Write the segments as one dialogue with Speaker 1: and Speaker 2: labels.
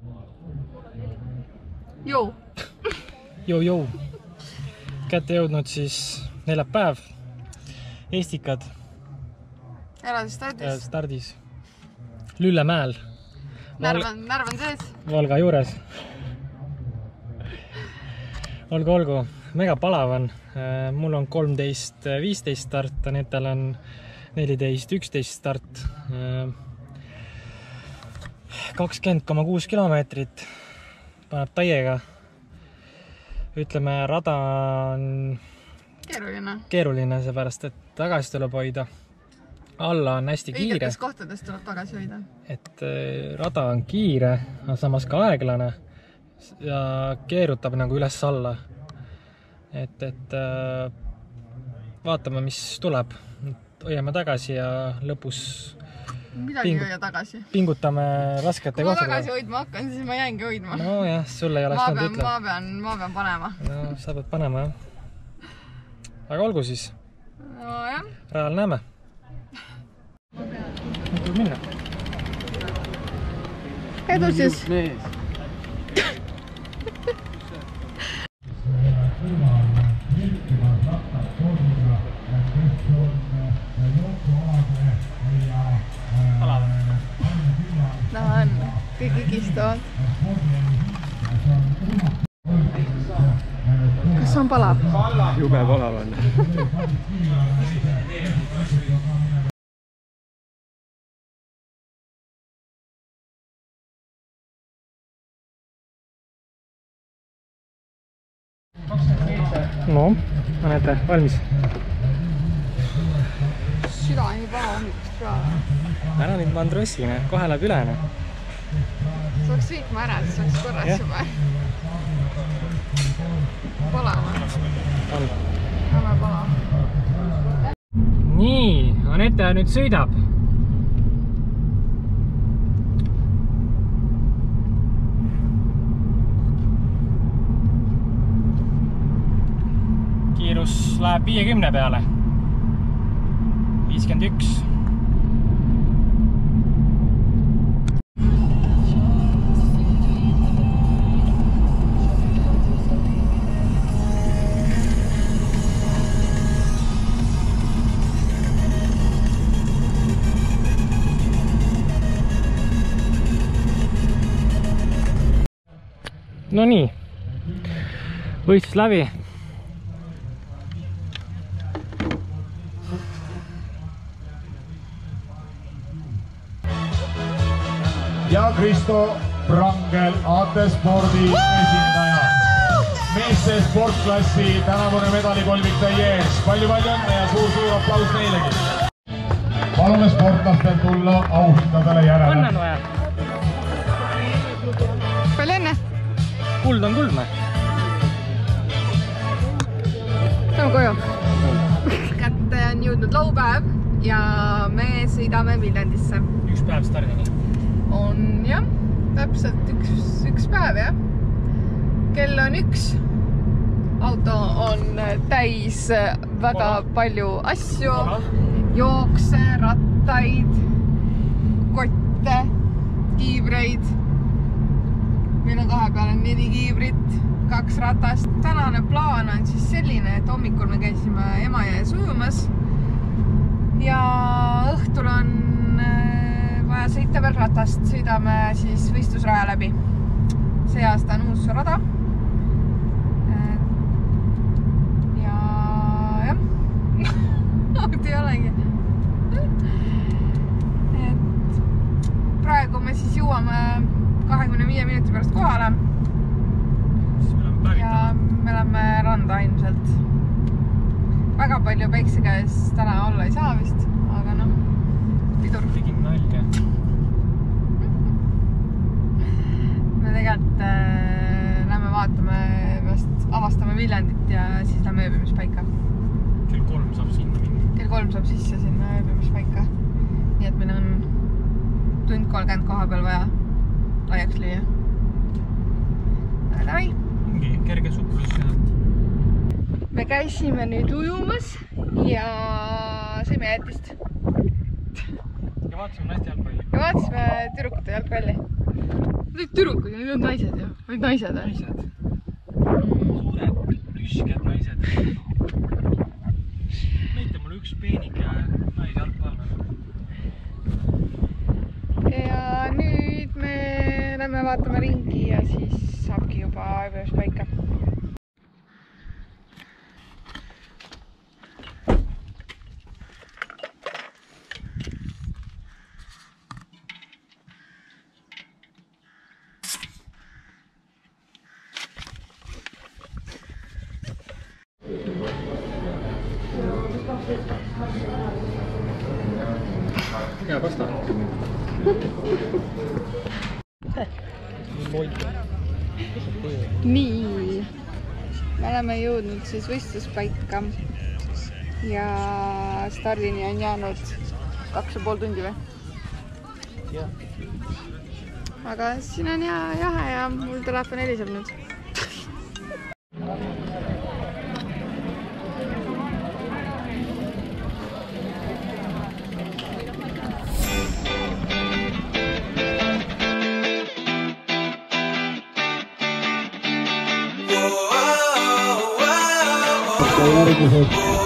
Speaker 1: Jou!
Speaker 2: Jou! Kätte jõudnud siis neljapäev. Eestikad.
Speaker 1: Elades
Speaker 2: stardis. Lüllemäel.
Speaker 1: Närv on sees.
Speaker 2: Valga juures. Olgu. Mega palav on. Mul on 13.15 start, Anetal on 14.11 start. 20,6 kilomeetrit. Paneb täiega. Ütleme, rada on keeruline, seepärast, et tagasi tuleb hoida. Alla on hästi kiire.
Speaker 1: Õigetes kohtades tuleb tagasi hoida.
Speaker 2: Et rada on kiire, aga samas ka aeglane ja keerutab nagu üles-alla. Et vaatame, mis tuleb. Hoiame tagasi ja lõpus
Speaker 1: midagi hoia tagasi.
Speaker 2: Pingutame raskete kohtadega.
Speaker 1: Kui ma tagasi hoidma hakkan, siis ma jäängi hoidma.
Speaker 2: No jah, sulle ei oleks nad ütlema.
Speaker 1: Ma pean panema.
Speaker 2: No, sa pead panema, jah. Aga olgu siis.
Speaker 1: No jah.
Speaker 2: Rajal näeme. Tuleb minna.
Speaker 1: Edu siis. No on, kõik igistavad. Kas on palav?
Speaker 2: Jube palav on. No, Anette, valmis?
Speaker 1: Süda on nii paha hommikust peale.
Speaker 2: Ära nüüd mandrossine, kohe läheb ülene.
Speaker 1: Saaks viikma ära, siis saaks korras juba. Palav on. Häme palav.
Speaker 2: Nii, Anette nüüd sõidab. Kiirus läheb 50 peale. 51. No nii, võistlus läbi.
Speaker 3: Ja Kristo Prangel, AT Spordi esindaja. Meeste sportklassi tänavune medalikolmik teie ees. Palju õnne ja suur aplaus neilegi. Palume sportlastel tulla austadele järele.
Speaker 2: Õnne on vaja.
Speaker 1: Palju õnne.
Speaker 2: Kuld on kuldne.
Speaker 1: Saame koju. Kätte on jõudnud laupäev ja me sõidame Viljandisse.
Speaker 2: Üks päev stardini.
Speaker 1: On jah, täpselt üks päev jah. Kell on 1. Auto on täis väga palju asju. Jookse, rattaid, kotte, kiivreid. Meil on vahepeal 4 kiivrit, 2 ratast. Tänane plaan on siis selline, et hommikul me käisime Emajões ujumas ja õhtul on vaja sõita veel ratast. Sõidame siis võistlusraja läbi. See aasta on uus rada. Ja jah, ei olegi. Praegu me siis jõuame 25 minuti pärast kohale. Ja me oleme randa ilmselt. Väga palju päikse käes täna olla ei saa vist, aga noh, pidur.
Speaker 2: Tegin nalja.
Speaker 1: Me tegelikult lähme vaatame, avastame Viljandit ja siis lähme ööbimispaika.
Speaker 2: Kell 3 saab sinna minna.
Speaker 1: Kell 3 saab sisse sinna ööbimispaika. Nii et meil on tund 30 koha peal vaja laiaks lüüa. Davai!
Speaker 2: Mingi kerge suplus.
Speaker 1: Me käisime nüüd ujumas ja sõime jätist.
Speaker 2: ja vaatasime naiste jalgpalli.
Speaker 1: Ja vaatasime tüdrukute jalgpalli. Need tüdrukud, need on naised ju. Olid naised, või?
Speaker 2: Naised. Suured, lüsked naised. Näita mulle üks peenike naisjalgpallane.
Speaker 1: Ja nüüd me lähme vaatame ringi ja siis saabki juba ööpäevas paika.
Speaker 2: Hea pasta.
Speaker 1: Nii, me oleme jõudnud siis võistluspaika ja stardini on jäänud 2,5 tundi või? Aga siin on jahe ja mul telefon heliseb nüüd.
Speaker 4: järgmised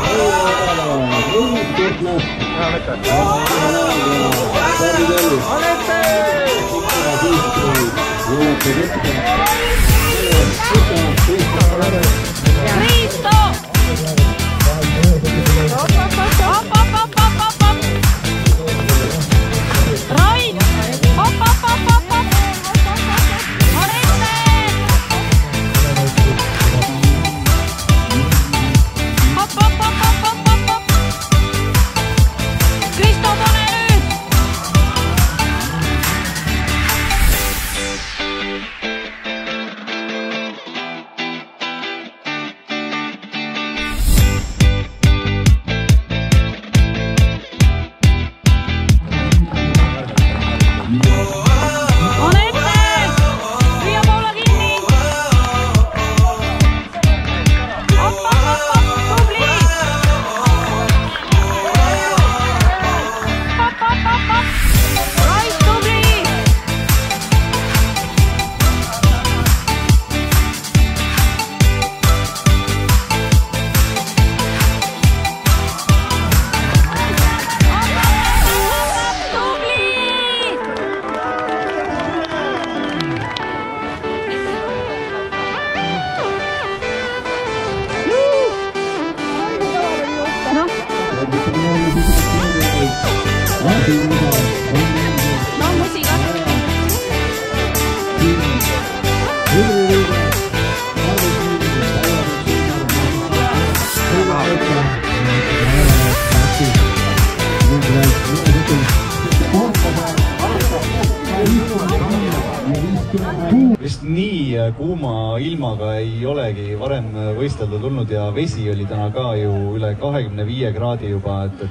Speaker 5: vist nii kuuma ilmaga ei olegi varem võistelda tulnud ja vesi oli täna ka ju üle 25 kraadi juba, et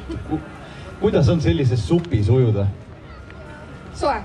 Speaker 5: kuidas on sellises supis ujuda?
Speaker 1: Soe.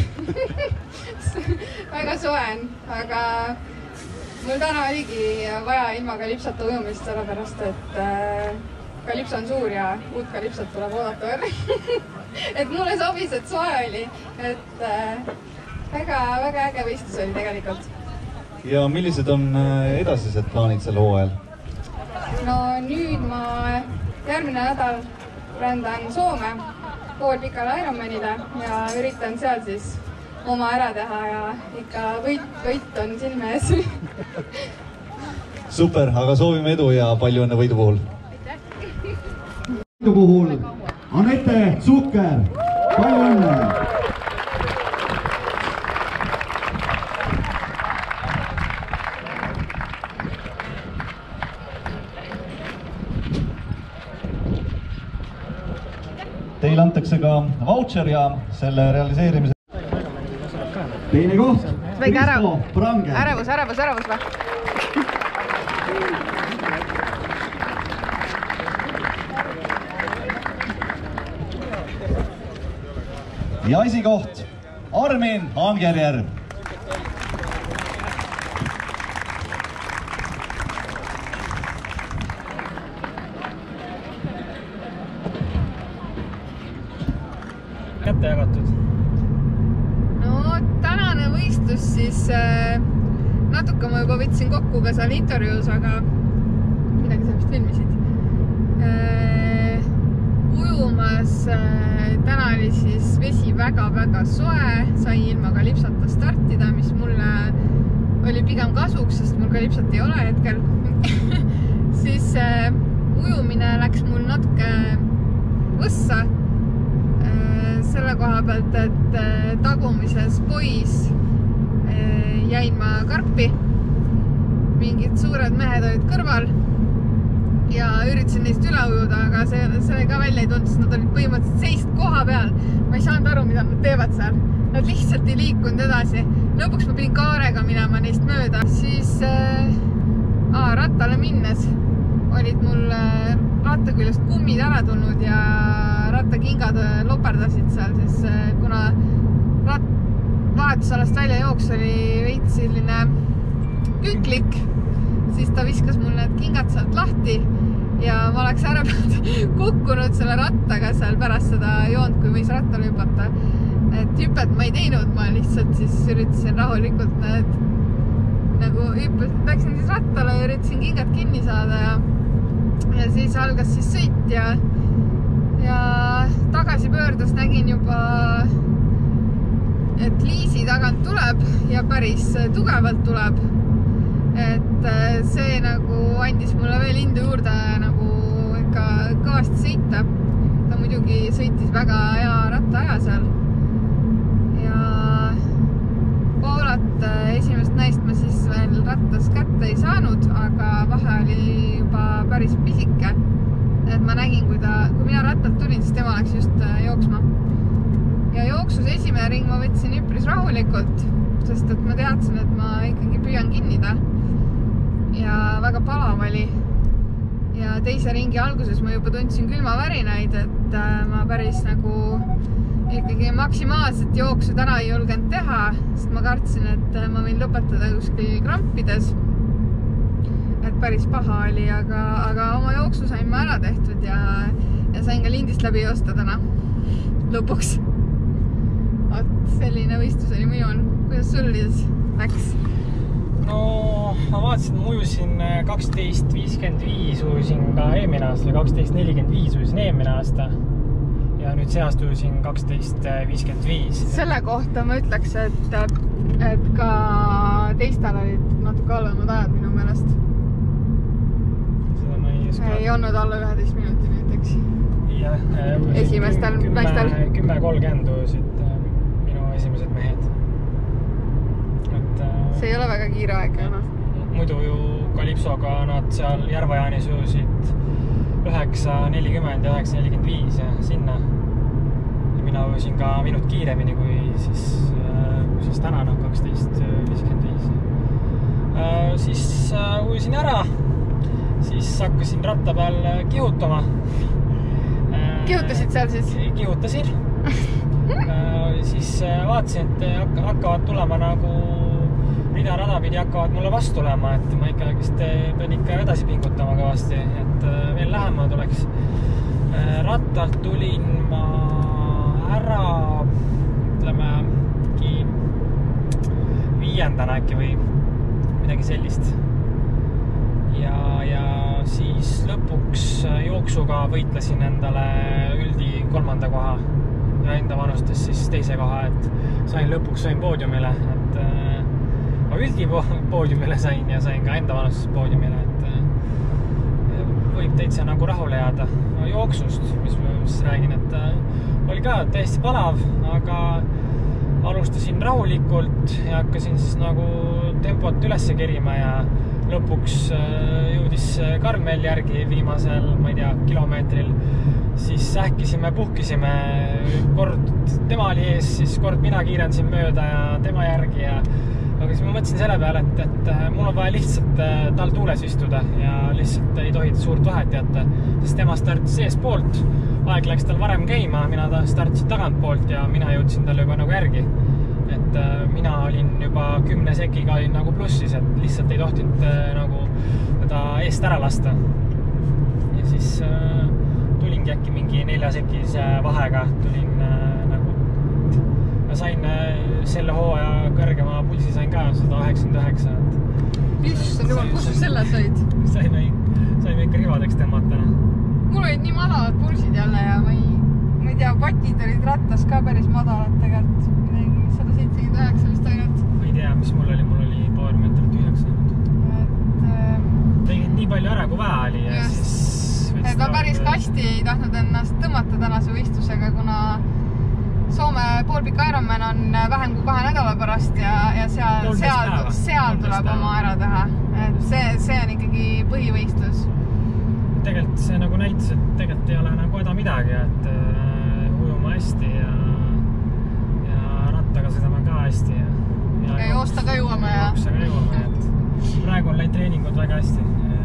Speaker 1: Väga soe on, aga mul täna oligi vaja ilma kalipsata ujumist, sellepärast et kalips on suur ja uut kalipsat tuleb oodata veel. Et mulle sobis, et soe oli, et väga äge võistlus oli tegelikult.
Speaker 5: Ja millised on edasised plaanid sel hooajal?
Speaker 1: No nüüd ma järgmine nädal rändan Soome poolpikale Ironmanile ja üritan seal siis oma ära teha ja ikka võit on silme ees.
Speaker 5: Super, aga soovime edu ja palju õnne võidu puhul.
Speaker 4: Võidu puhul Anette Zucker, palju õnne!
Speaker 5: Teile antakse ka vautšer ja selle realiseerimise.
Speaker 4: Teine koht, Kristo Prangel.
Speaker 1: Ärevus või?
Speaker 5: Ja esikoht Armin Angerjärv.
Speaker 1: no tänane võistlus siis natuke ma juba võtsin kokku ka seal intervjuus, aga midagi sa vist filmisid. Ujumas täna oli siis vesi väga-väga soe, sai ilma kalipsata startida, mis mulle oli pigem kasuks, sest mul kalipsat ei ole hetkel. Siis ujumine läks mul natuke võssa selle koha pealt, et tagumises pois jäin ma karpi. Mingid suured mehed olid kõrval ja üritasin neist üle ujuda, aga see ka välja ei tulnud, sest nad olid põhimõtteliselt seist koha peal. Ma ei saanud aru, mida nad teevad seal. Nad lihtsalt ei liikunud edasi. Lõpuks ma pidin kaarega minema neist mööda. Siis rattale minnes olid mul rattaküljest kummid ära tulnud ja rattakingad loperdasid seal, siis kuna vahetusalast välja jooks oli veits selline küklik, siis ta viskas mul need kingad sealt lahti ja ma oleks ära kukkunud selle rattaga seal pärast seda joont, kui võis rattale hüpata. Et hüpet ma ei teinud, ma lihtsalt siis üritasin rahulikult nagu läksin siis rattale ja üritasin kingad kinni saada ja siis algas siis sõit ja tagasi pöördes nägin juba, et liisi tagant tuleb ja päris tugevalt tuleb. Et see nagu andis mulle veel indu juurde nagu ikka kõvasti sõita. Ta muidugi sõitis väga hea rattaaja seal. Ja Poolat esimest näist ma siis veel rattas kätte ei saanud, aga vahe oli juba päris pisike. Et ma nägin, kui mina rattalt tulin, siis tema läks just jooksma. Ja jooksus esimene ring ma võtsin üpris rahulikult, sest et ma teadsin, et ma ikkagi püüan kinnida. Ja väga palav oli. Ja teise ringi alguses ma juba tundsin külmavärinaid, et ma päris nagu ikkagi maksimaalselt jooksu täna ei julgenud teha, sest ma kartsin, et ma võin lõpetada kuskil krampides. Et päris paha oli, aga oma jooksu sain ma ära tehtud ja sain ka lindist läbi joosta täna lõpuks. Selline võistlus oli minul. Kuidas sul läks?
Speaker 2: No ma vaatasin, ma ujusin 12.55 ujusin ka eelmine aasta või 12.45 ujusin eelmine aasta ja nüüd see aasta ujusin 12.55. Selle kohta ma ütleks, et ka teistel olid natuke halvemad ajad minu meelest. Seda ma ei olnud alla 11 minuti näiteks. Esimestel naistel 10.30 ujusid minu esimesed mehed. See ei ole väga kiire aeg. Muidu ju Kalipsoga nad seal Järvajaanis ujusid 9.40 ja 9.45 ja sinna. Ja mina ujusin ka minut kiiremini kui siis täna 12.55. Siis ujusin ära, siis hakkasin ratta peal kihutama. Kihutasid seal siis? Kihutasin. Siis vaatasin, et hakkavad tulema nagu rida pidi hakkavad mulle vastu tulema, et ma pean ikka edasi pingutama kõvasti, et veel lähema tuleks. Rattalt tulin ma ära, ütleme, 5. äkki või midagi sellist. Ja siis lõpuks jooksuga võitlesin endale üldi 3. koha ja enda vanustes siis 2. koha, et lõpuks sain poodiumile, et ma üldi poodiumile sain ja sain ka enda vanustes poodiumile, et võib täitsa nagu rahule jääda jooksust, mis ma räägin, et oli ka täiesti palav, aga alustasin rahulikult ja hakkasin siis nagu tempot ülesse kerima ja lõpuks jõudis Karmel järgi viimasel, ma ei tea, kilomeetril. Siis ähkisime, puhkisime, kord tema oli ees, siis kord mina kiirendasin mööda ja tema järgi aga siis ma mõtlesin selle peale, et mul on vaja lihtsalt tal tuules istuda ja lihtsalt ei tohi suurt vahet jätta, sest tema startis eespoolt, aeg läks tal varem käima, mina startisin tagantpoolt ja mina jõudsin talle juba nagu järgi. Et mina olin juba 10 sekiga olin nagu plussis, et lihtsalt ei tohtinud nagu teda eest ära lasta. Ja siis tulingi äkki mingi 4 sekise vahega tulin nagu ja sain selle hooaja kõrgema pulsi sain ka 189.
Speaker 1: Issand jumal, kus sa selle said?
Speaker 2: Saime ikka rivadeks tõmmata.
Speaker 1: Mul olid nii madalad pulsid jälle ja ma ei tea, patid olid rattas ka päris madalad tegelikult. Midagi 179 vist ainult.
Speaker 2: Ma ei tea, mis mul oli powermeetrit 9. Tegid nii palju ära, kui vaja oli.
Speaker 1: Et ma päris kasti ei tahtnud ennast tõmmata tänase võistlusega, kuna Soome poolpika Ironman on vähem kui 2 nädala pärast ja seal tuleb oma ära teha. Et see on ikkagi põhivõistlus.
Speaker 2: Tegelikult see nagu näitas, et tegelikult ei ole nagu häda midagi, et ujuma hästi ja rattaga sõidame ka hästi.
Speaker 1: Ja joosta ka jõuame.
Speaker 2: Praegu on läinud treeningud väga hästi.